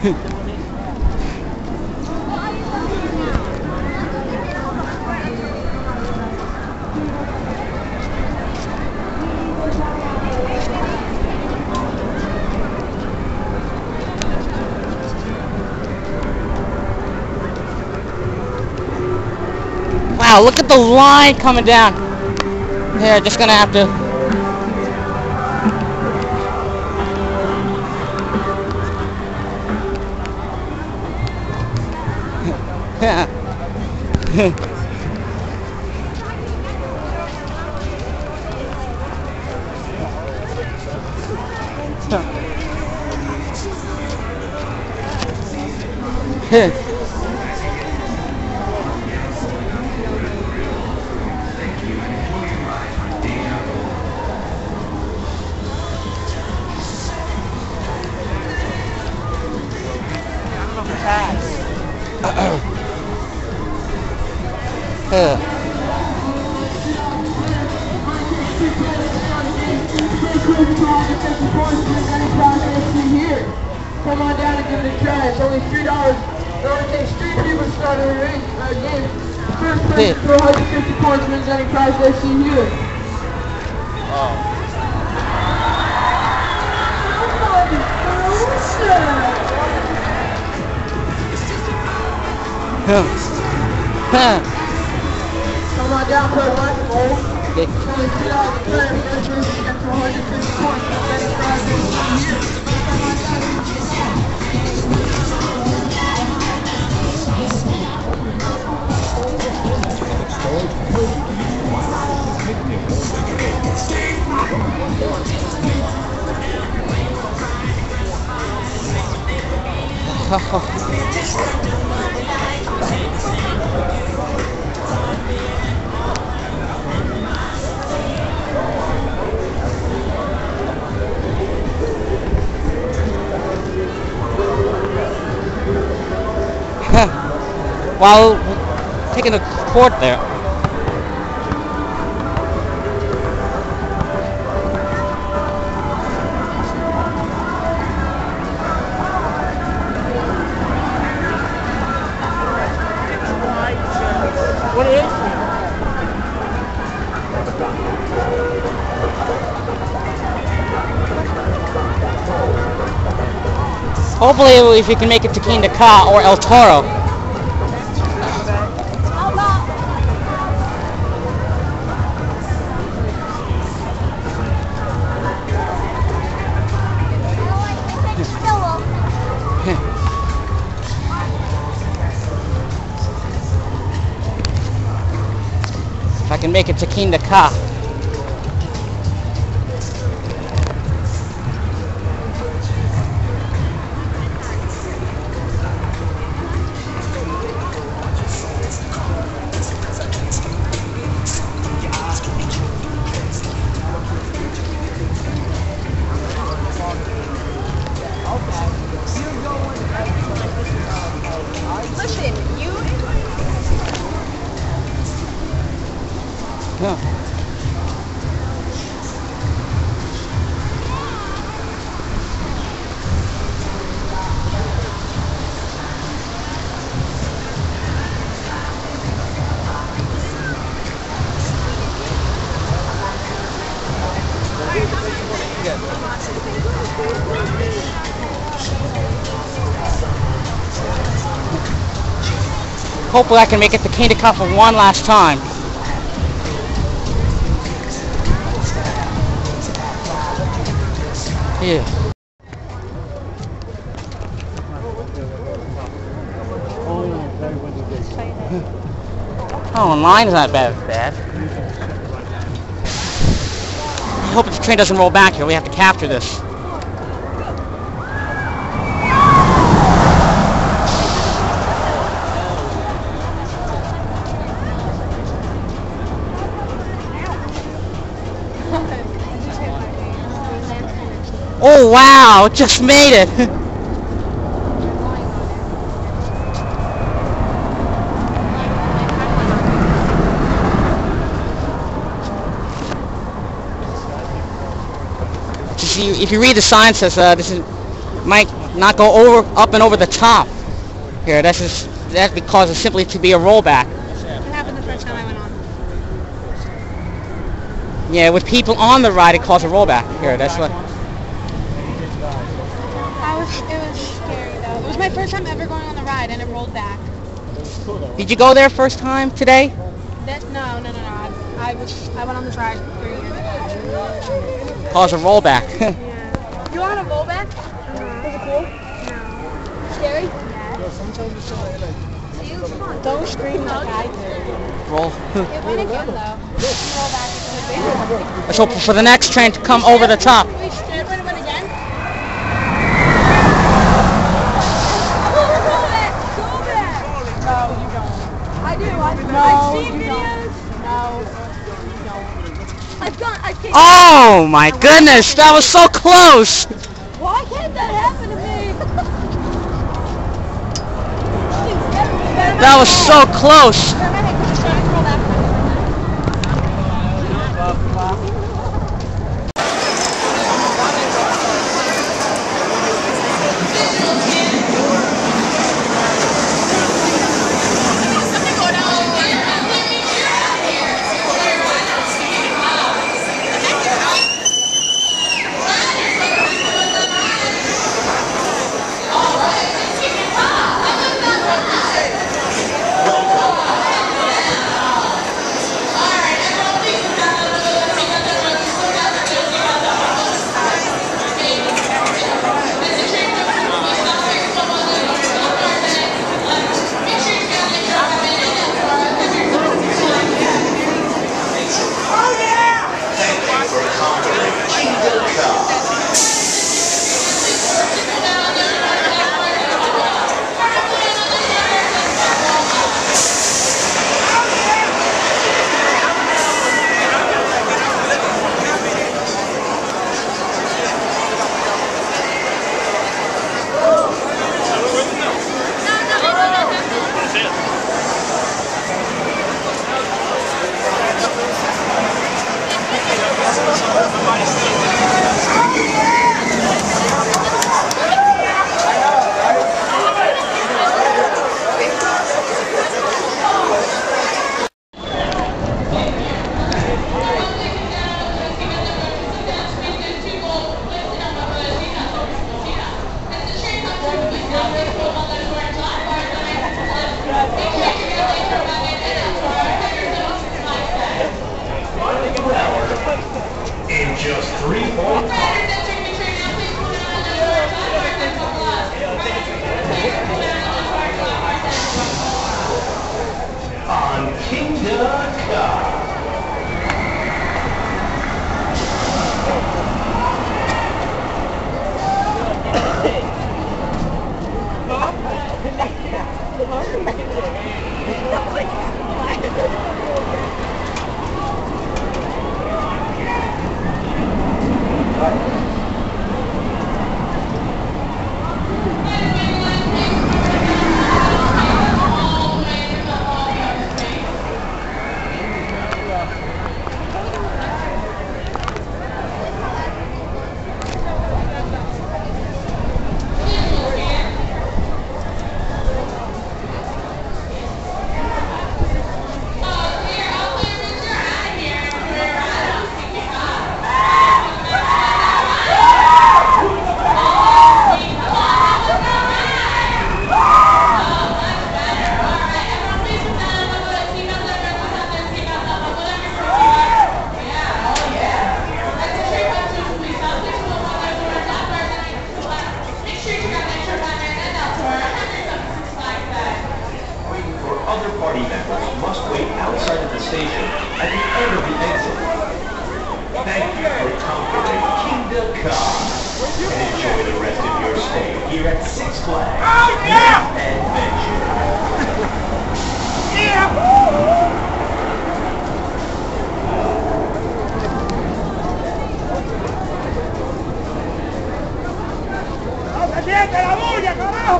Wow, look at the line coming down. Here, just gonna have to. Come on down and give it a try. It's only $3. It only takes 3 people to start a game. First place to throw 150 points wins any prize they see here. Come on down, play one goal. It's only $2 to play. First place to get to 150 points wins any prize they see here. While taking a court there. What is? Hopefully, if you can make it to Quinta Ka or El Toro. If I can make it to Quinta Ka. Listen, you. Yeah. Hopefully I can make it to Quinta Ka for one last time. Yeah. Oh, online is not bad. I hope the train doesn't roll back here. We have to capture this. Oh wow, it just made it! If you read the sign, it says this is Mike not go up and over the top. Here, that's because it's simply to be a rollback. What happened the first time I went on? Yeah, with people on the ride, it calls a rollback. Here, that's what. It was scary though. It was my first time ever going on the ride, and it rolled back. Did you go there first time today? No. I went on this ride 3 years ago. Calls a rollback. Yeah. You want a rollback? Was it cool? No. Scary? Yes. Don't scream like I did. Roll. It went again though. Roll back. Let's hope for the next train to come over the top. Wait, scared when it went again? No, you don't. I do. I've seen videos. No, you don't. I've seen. Oh my goodness, that was so close. Why can't that happen to me? That was so close. In just 3 more on Kingda Ka. Other party members must wait outside of the station at the end of the exit. Thank you for conquering Kingda Ka. And enjoy the rest of your stay here at Six Flags. Oh, yeah! Adventure. Yeah! ¡Siente la bulla, carajo!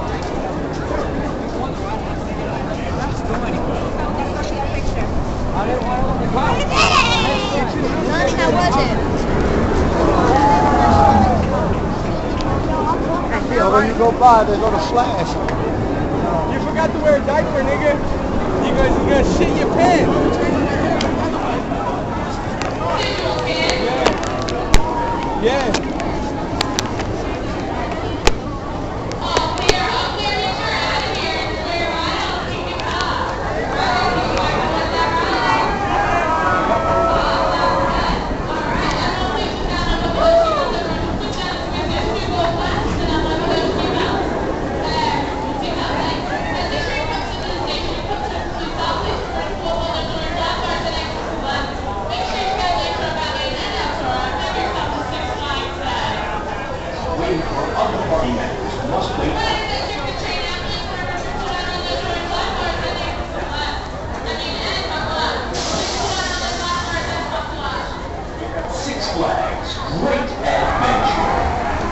How was it? So when you go by, they're going to flash. You forgot to wear a diaper, nigga. You gonna shit your pants. Yeah. Other party members must wait. Six Flags Great Adventure.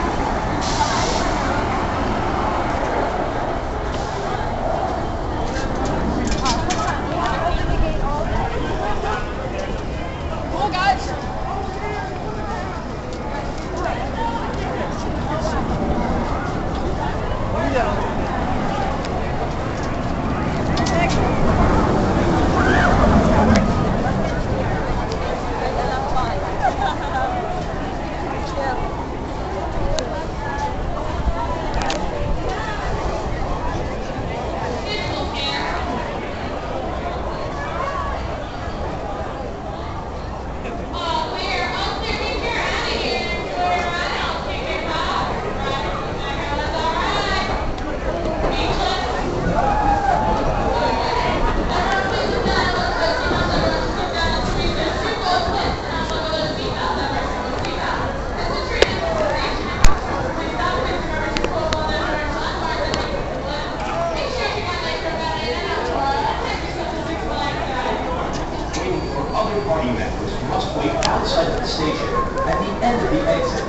Cool, guys. Other party members must wait outside of the station at the end of the exit.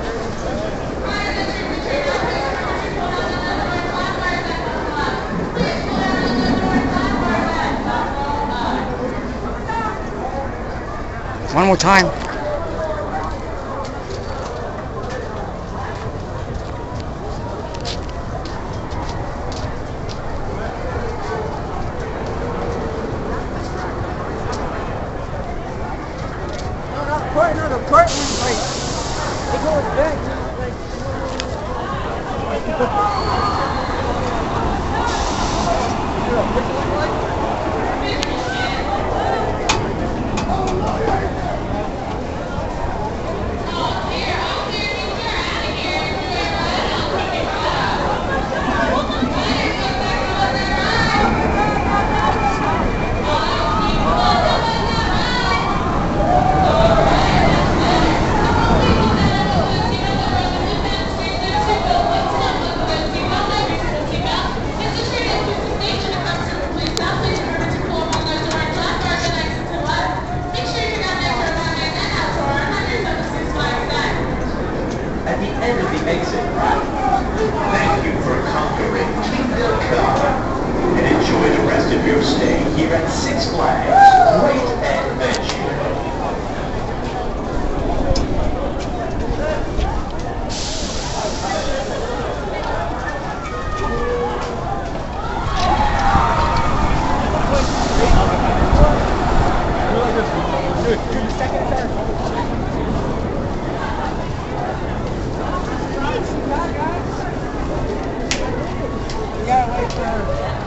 One more time. No, the part was like, it goes back, At the end of the exit, thank you for conquering Kingdom Come and enjoy the rest of your stay here at Six Flags Great Adventure. You gotta wait for